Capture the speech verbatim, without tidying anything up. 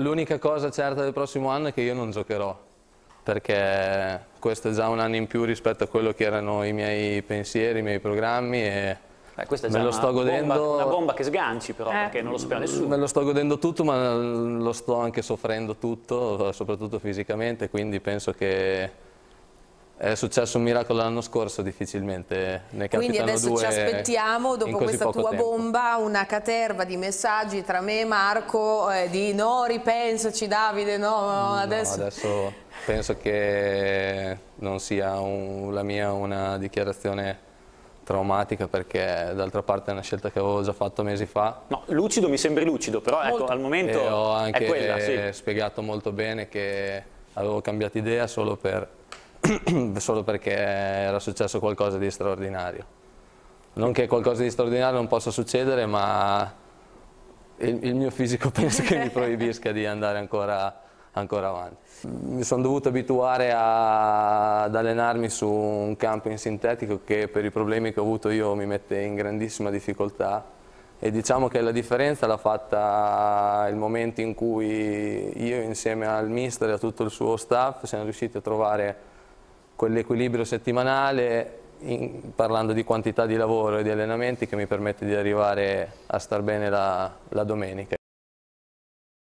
L'unica cosa certa del prossimo anno è che io non giocherò, perché questo è già un anno in più rispetto a quello che erano i miei pensieri, i miei programmi e Beh, questa è me già lo una sto godendo. bomba, una bomba che sganci però, Eh. perché non lo sapeva nessuno. Me lo sto godendo tutto, ma lo sto anche soffrendo tutto, soprattutto fisicamente, quindi penso che è successo un miracolo l'anno scorso, difficilmente ne Quindi capitano adesso due ci aspettiamo, in dopo così questa poco tua tempo. bomba, una caterva di messaggi tra me e Marco eh, di no, ripensaci Davide, no, adesso... No, adesso penso che non sia un- la mia una dichiarazione traumatica, perché d'altra parte è una scelta che avevo già fatto mesi fa. No, lucido mi sembri lucido, però ecco, Molto. al momento E ho anche è quella, sì. spiegato molto bene che avevo cambiato idea solo, per, solo perché era successo qualcosa di straordinario. Non che qualcosa di straordinario non possa succedere, ma il, il mio fisico penso che mi proibisca di andare ancora, ancora avanti. Mi sono dovuto abituare a, ad allenarmi su un campo in sintetico che per i problemi che ho avuto io mi mette in grandissima difficoltà. E diciamo che la differenza l'ha fatta il momento in cui io, insieme al mister e a tutto il suo staff, siamo riusciti a trovare quell'equilibrio settimanale, in, parlando di quantità di lavoro e di allenamenti, che mi permette di arrivare a star bene la, la domenica.